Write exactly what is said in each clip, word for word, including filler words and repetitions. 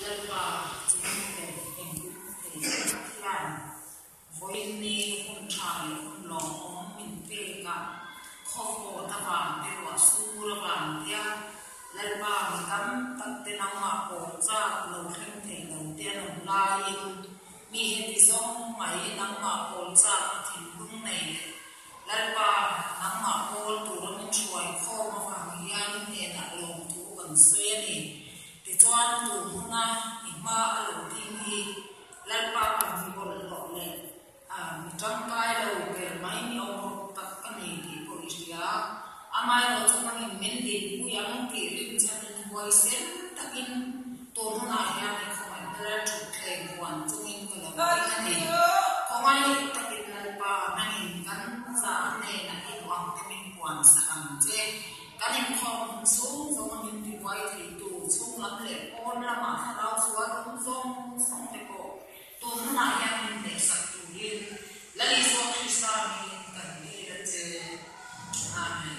lalpa chúng để hình để làm Vawiin Dt hôn trai hôn Lawm mình về cả kho khổ ta vàng để quả su là vàng kia lalpa mình cắm tận tên năm mà cổ ra lâu thêm thể đầu tiên là lai mi hết đi xong máy năm mà cổ ra thì lúc này lalpa năm mà cổ tụ ra mình chuối kho mà vàng hiền nên là Lawm tụ gần xuyên đi thì cho ăn tụ hôm nay mà ở đầu tiên thì lalpa còn bị bỏ lỡ lệ trong cái đầu về máy nhau tất cả này thì có ý nghĩa amai lo trong cái mình đi bu yang thì liên chân voi sen tất in tôn na ya này không phải là chủ thể quan trong in cái là cái này không ai tất in lalpa này gắn ra này là in hoàng thì mình quan sang chế cái này không xuống trong mình đi voi thì tụ xuống lắm lệ con là mà thằng nào xuống cũng xong xong cái bộ tôn na ya mình để sạch tự nhiên lấy số Christian cần đi đến chế amen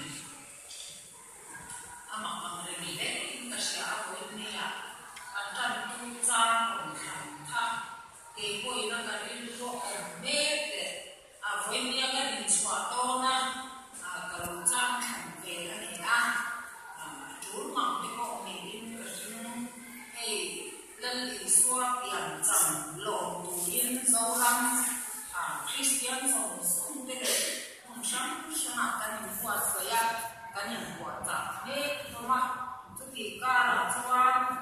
ama ama này đấy ta sẽ Vawiin Dt anh ta tu trang còn thành thà cái buổi nó cái đi lo ở bên để à Vawiin Dt cái đi xóa to na à cái lo trang thành về cái này à chú mong cái bộ này đi cái chuyện hey lần đi xóa tiền chẳng lộn tụ yên dâu lắm Christian sống sống thế này, không sống sống nào cái những quả sấy à, cái những quả chả hết, đúng không? Chứ thì cả là cho anh,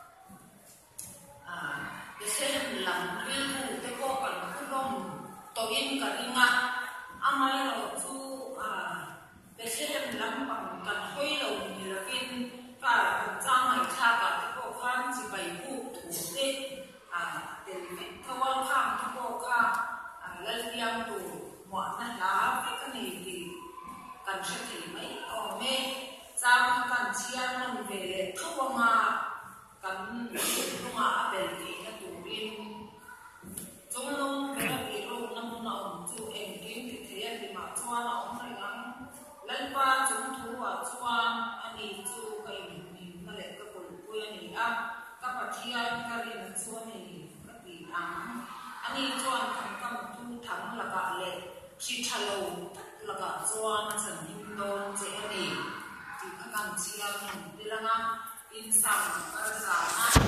à, cái xem làm cái vụ cái bộ cái cái đồng tổ yên cái gì mà, anh ấy là chú à, cái xem làm bằng cái khối đầu như là cái cả trang này cha cả cái bộ khăn chỉ bày vụ thủ thế, à, để mình theo quan khám cái bộ khăn Lalbiaktu mọi lần lá với cái này thì cần sẽ thì mấy ở mê sang cần chia mình về thâu mà cần lúc mà về thì nó tụ viên trong lúc cái là cái lúc năm nào chú em kiếm thì thế thì mà cho nó ông này lắm lần qua chúng thu và cho anh đi chú cái mình mà lại cái buổi cuối này à các bạn chia cái này là cho này các vị ăn anh đi cho anh thằng cầm tu thằng là cả lệ khi trả lâu là cả cho anh sản hình đồn dễ đi thì các bạn chia mình đi là ngang in sắm các giá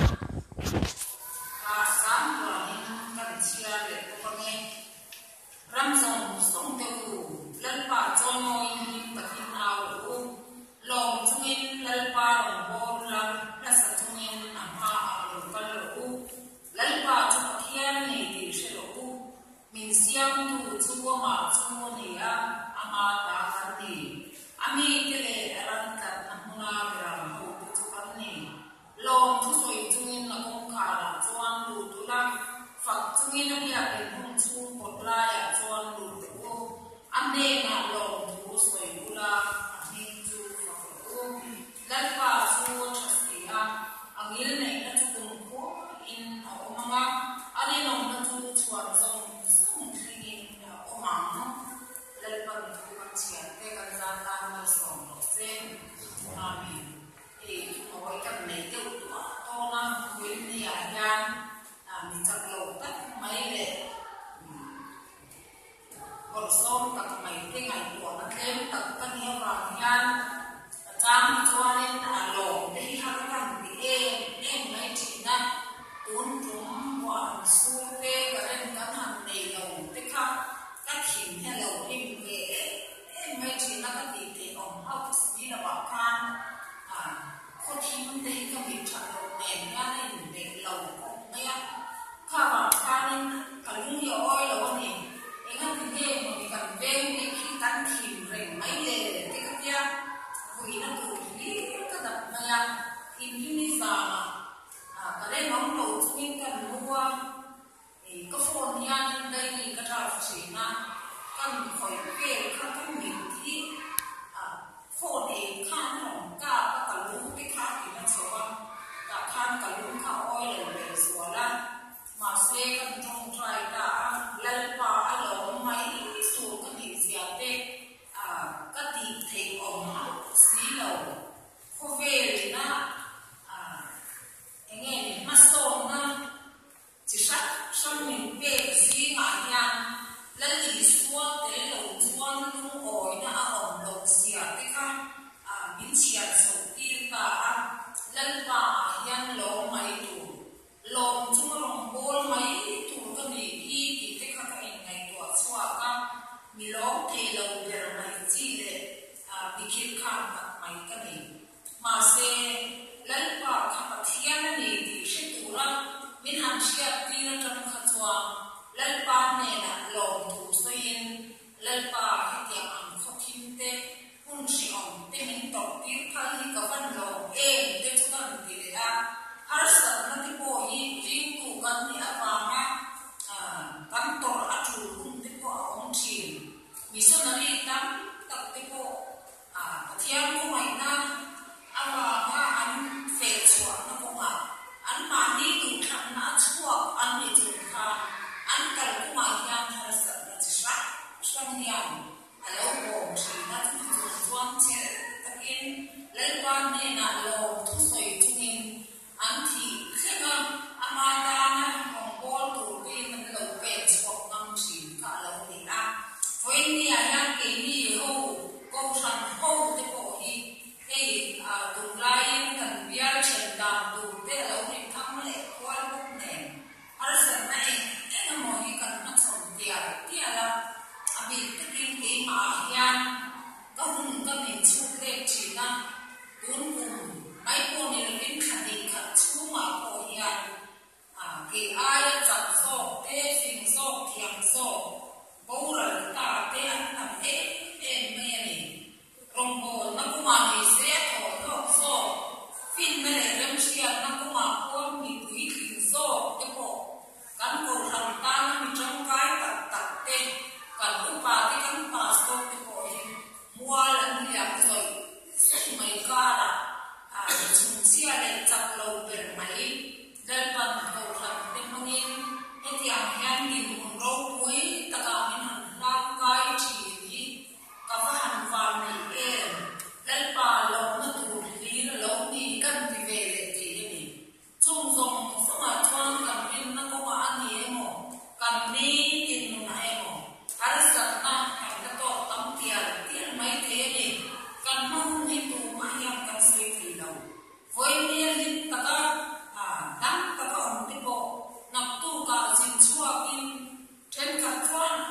và giá của anh các bạn chia để các bạn nghe ram dòng sống tiêu lần ba cho noi in bạc in ao u Lawm chung in lần ba rawngbawl là là sát chung in nằm ha ở cái u lần ba cho bạc hiền này thì sẽ u mình xem tu chua mà chua này à ama ta cái gì ami cái này làm cái nằm na về làm hậu tu chua cái này Lawm thusawi chung in là công cả là chuan tu tu làm phật chung in là việc để không chua một lại à chuan tu tu anh đây là Lawm thusawi tu là anh tu phật tu lần ba chua chastia anh nghĩ này là chua cùng cố in ở omanga anh ấy nói là chua chuan xong lalpa itu macam kita kan zatan masong sen kami eh awak kan nanti tu orang Vawiin Dt ajan minta hlawkna mai le korsom tak mai tengai tu nak lem tak kan dia orang yan jam tuanin Lawm deh harapan dia eh mai cina tun rum wan supe karen kan han nei Lawm tekak các hình hay là hình về em mấy chị nó cái gì thì ông học đi là bảo can à có khi mình đây có bị trả lời đèn ra đây để lầu cũng nghe khá bảo can nên cả những nhiều oi là con gì em ăn thì nghe mà mình cần về đi khi tăng thìm rèn mấy lề cái cái kia vì nó tụt đi cái đập này thì như như giờ à cái đây nóng đầu chúng mình cần mua có phone nha nên đây thì cái trò chỉ là cần phải về các cái mình thì phone thì khăn hỏng cả cả lũ cái khác thì nó xấu cả khăn cả lũ cả oi là để xóa ra mà xe cần trong trai đã lần qua Lawm máy số cái gì gì thế à cái gì thì ông xí lầu có về thì nó à nghe mà số mà đi tụ thằng nã chua ăn đi chụp kha ăn cái cũng mà hiền hay sợ là chỉ sát sang hiền alo bom chỉ nã tụ chụp chuan chế tất nhiên lấy quan nên nã lo thusawi chungin ăn thì khi mà amada nã rawngbawl tụ cái mình lâu về chụp ngâm chỉ cả lâu đi ra Vawiin Dt yang cái gì hô Kohhran Chawhnu Inkhawma hey tụ lai cần biar chân đàn tụ để lâu đi thăm lệ quan lúc này ở sân này cái nó mồi cần nó sống tiệt tiệt là bị cái kinh cái mà hiền có hùng có mình chụp lên chỉ là cuốn cùng mấy cô này là cái khăn đi khăn chụp mà cô hiền cái ai chặt sọ tê phình sọ thiềm sọ bố là ta tê ăn làm thế em mẹ này rawngbawl nó cũng mà bị xét thổi thọ sọ phim này là lâm chiên nó cũng mà con bị quý khinh sọ cái bộ cán cổ thằng ta nó bị trong cái tạt tạt tên cán cũng bà cái cán bà sọ cái bộ mua là đi làm rồi mấy ca là chúng chia để chặt lâu về mấy đơn phần cổ thằng tên mong in cái tiếng hèn nhìn một râu muối ta cả mình hẳn đang cái chỉ đi cả và hẳn vào này em lên bà lâu nó tụt lý nó lâu đi cần thì về để gì đi chung dùng số mà con cần in nó có mà ăn gì em mồ cần đi tiền nó em mồ hay là sợ na hay là to tấm tiền tiền mấy thế đi cần mong đi tụ mà em cần suy thì đâu với niên linh ta cả đăng ta có ổn định bộ nằm tu cả xin chua in trên cả quan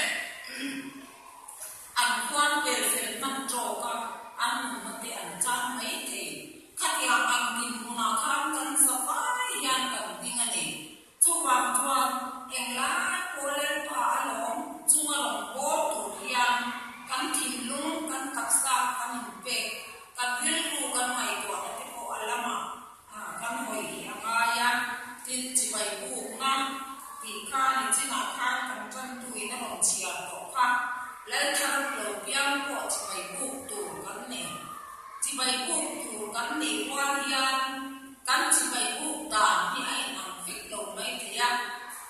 ăn quan về về năm trò cả ăn một cái ăn chan mấy thì khách hàng ăn thì muốn nào khám cần sao phải yan cần tiếng này chú hoàng quan em lá cô lên phá lỏm chunga rawngbawl tụ hiền kan thì luôn kan dahțha kan bek kan hilku kan mai to cái bộ alama kan hoi amaya tin chỉ bảy bu nga thì ca thì chỉ là ca kan chân tụi nó bằng chia to ca lấy thằng lâu biang của chỉ bảy bu tụ kan nè chỉ bảy bu tụ kan nè qua hiền kan chỉ bảy bu đàn thì ai nằm vít đầu mấy thế à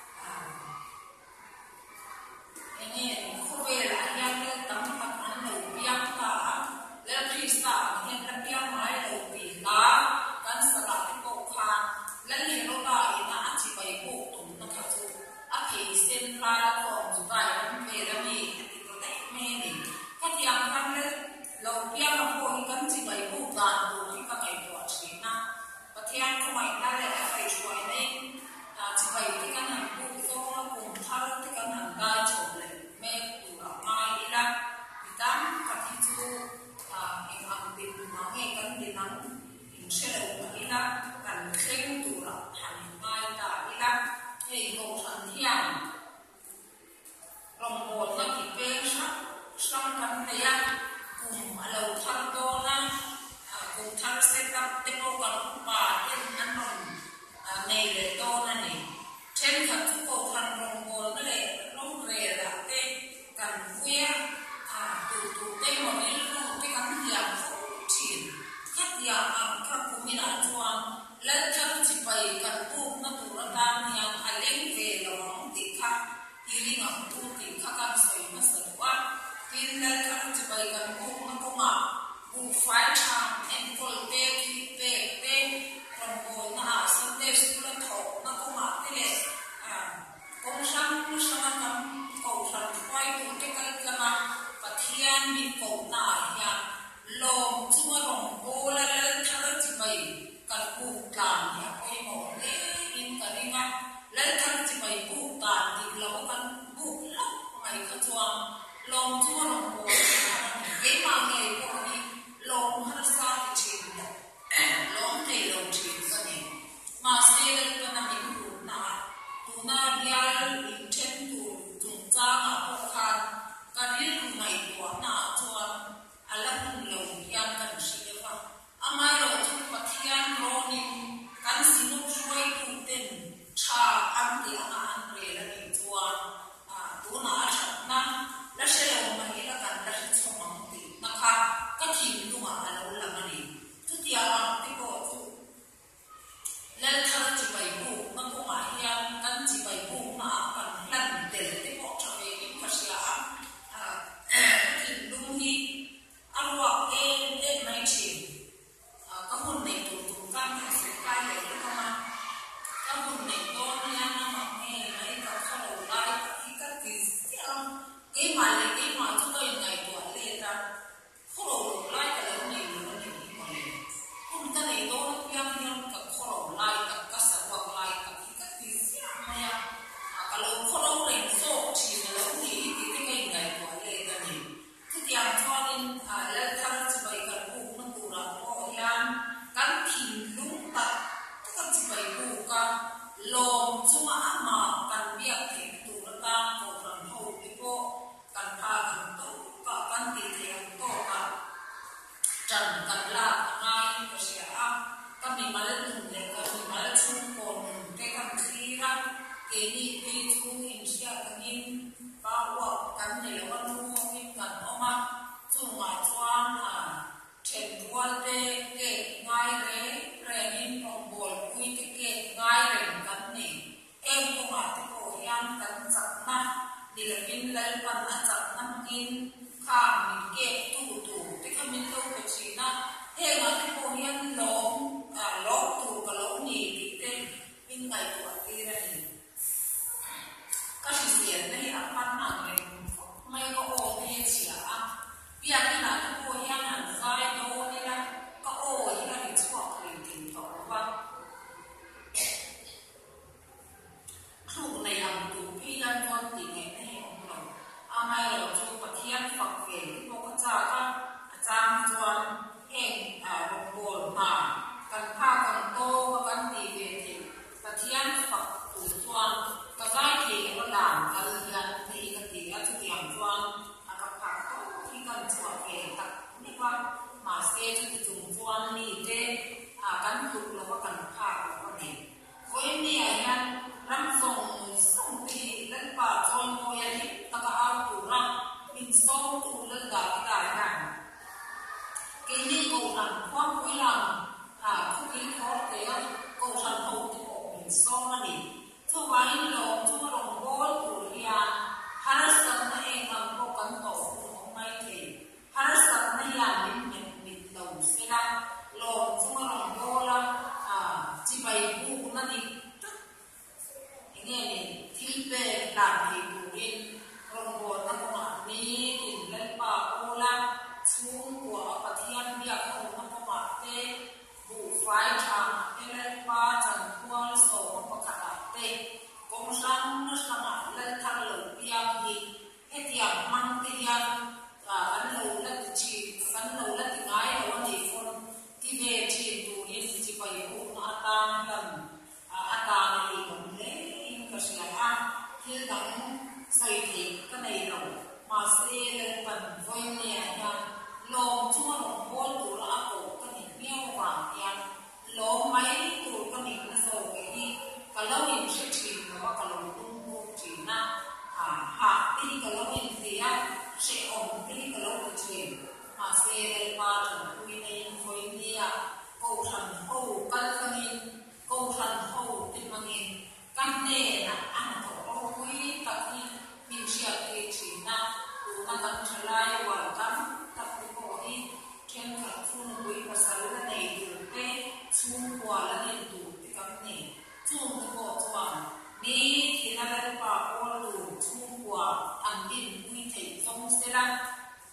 ini không về lại hiền lên tấm mặt ăn lâu biang ta lên khi sa hiền lên biang mai lâu bì ta kan sala cái bộ khan lên liền nó ta ina chỉ bảy bu tụ nó khá chú à thì xem ra còn chúng ta vẫn về là gì thì có thể mê này các nhà kan lên lâu biang là cô kan chỉ bảy bu đàn đủ thì các cái quả chỉ na và theo không phải là lại phải chuối này chỉ bảy cái căn hàng bu số nó cùng thao cái căn hàng gai chụp lại mê tụ là mai đi ra thì tám các thị chú em ăn tiền nó nghe căn tiền nắng sẽ là một cái là cần khen tụ là hàng mai ta đi ra thì cầu thần thiền rawngbawl nó chỉ bên sắc sang căn này á cùng lâu thằng to na cùng thằng set up cái bộ cần bà trên ăn nồng này để to này trên thật cái bộ thằng rawngbawl nó để rong rề là cái cần quê tụ tụ cái một cái cái căn thiền chỉ khách nhà ăn các cụ mình ăn chuan lên chân chỉ bày cần tu nó tụ ra tam nhà ăn lên về là mong tị khắc thì đi ngắm tu tị khắc ăn soi nó sờ quá tin lên chân chỉ bày cần tu nó có mà cụ phải làm em coi tê khi tê tê còn ngồi nó à sân tê sưu lên thổ nó có mà thế này à công sang sang năm cầu thần quay tụ cái cái cái mà và thiên bị cầu nải nhà Lawm chunga rawngbawl la la thar chi bai kan bu tlan ya koi mo le in kan inga la thar chi bai bu tlan ti lo kan bu la mai ka chuang Lawm chunga rawngbawl ke ma nge ko ni Lawm har sa ti chin da Lawm te lo chin ka ni ma se le ka na min bu na tu na bial in chen tu tung cha ma ko khan kan ri mai ko na chuan alam lâu yang kan siapa amai lo tu patian ronin kan sinuk suai putin cha anti ana andre la ni tuan a tu na na la shelo mai la kan la chomang ti na kha ka thin tu ma alo la mani tu tia ang ti ko tu la thar mà hiền căn chỉ bảy buông mà cần lần để để bỏ trở về những cái gì à thì đúng hi ăn hoặc em em mấy chuyện các hồn này tụt tụt căng hay sự cay để nó không ăn các hồn này to nha nó mặc nghe mấy các khâu đầu lại khi các cái cái mà là cái mà chúng tôi ngày tuổi lên ra khâu đầu lại cái lớn này nó này mà này không cái này to yang yang các khâu đầu lại các các sản phẩm lại các cái cái này à cái lớn khâu đầu này số chỉ là lớn này thì cái ngày ngày tuổi lên ra này cái tiền cho nên là thằng chỉ bảy cái buộc nó tụ ra có yang căn thìn lúng ta căn chỉ bảy buộc cả lom chunga ama kan biak thei tu ta ko ran ho ti ko kan pha kan to ka kan ti thei to ka chan kan la ngai ko sia a kan mi mal nun le ka mi mal chung ko nun ke kan thi ra ke ni ke chu in sia kan in pa wa kan ne wa nu ho in kan oma chu ma chuan a chen wal te ke ngai re re in rawngbawl pui te ke ngai re em ko ma te ko yang kan chakna dilamin lal pan a chakna in kha min ke tu tu te ka min lo ko china he ma te ko yang lom a lo tu ka lo ni ti te in ngai tu ti ra ni ka si sian nei a pan na ngai mai ko o te sia a pia ki na te ko yang an sai do ni la ka o i ka ni chwa ka ni tin to ba này làm tụ phi lan con thì ngày nay ông lòng am ai là chú bậc thiên phật về cô con cha con trang chuan em à rawngbawl mà cần pha cần tô và cần thì về thì bậc thiên phật tụ chuan cái cái thì nó làm cái lần thì cái thì cái chú điểm chuan à các phật tô khi cần chuan về tập như vậy mà sẽ chú dùng chuan đi thế à cần tụ là có cần pha của con này với này anh ram song song ti lan pa chon mo ya ni ta ka au tu ra min song tu lan da da ha ke ni ko ran Khuangpuilam ha khu ki kho te ya ko ran ho ti ko min song ani to Vawiin Lawm to rawngbawl tu ya harasan na e ngam ko kan to ko mai the harasan na ya min min min lo se na Lawm to rawngbawl a chi bai bu na ni nghe này thi về làm thì đủ in rawngbawl nó có mặt ní in lên ba ô la xuống của bậc thiên việc không nó có mặt thế đủ phái chẳng cái lên ba chẳng qua sổ nó có cả mặt thế công sang nó sang mặt lên thằng lợn biang thì cái tiệm mang tiền và gắn lâu lên thì chỉ gắn lâu lên thì ngay ở đây phun thì về chỉ đủ in chỉ phải uống ăn tan lần ăn tan này còn lấy kasi a thil dang sai thi ka nei ro ma se le pan voi ne ya lom chu rawngbawl tu la ko ka ni miaw wa ya lom mai tu ka ni na so ke hi ka lo in se chi na wa ka lo tung bu chi na ha ha ti ka lo in ti ya se om ti ka lo chi ma se le pa tu ni nei voi ne ya ko than ho kal ka ni ko than ho ti ma ni căn nề là ăn thổ ô quý tập như mình sẽ thì chỉ là đủ là tập trở lại và tập tập cái bộ đi trên các phương quý và sau là này đủ cái chung qua là nên đủ cái căn nề chung cái bộ toàn đi thì là cái bà ô đủ chung qua ăn điểm quý thể trong sẽ là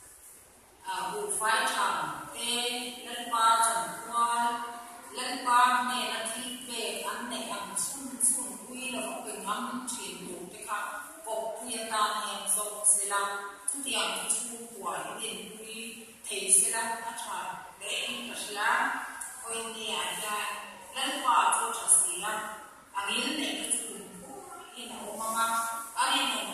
đủ phải chẳng cái lên ba chẳng qua lên ba nè là thi về ăn này ăn chung chung là một cái ngắm truyền đủ cái khác bọc tiền ta em dọc sẽ là chút tiền thì chung của những điện quy thầy sẽ là phát triển để anh sẽ là ôi nhà ra lên qua cho cho xí là anh ấy này cái chuyện in ở mama anh ấy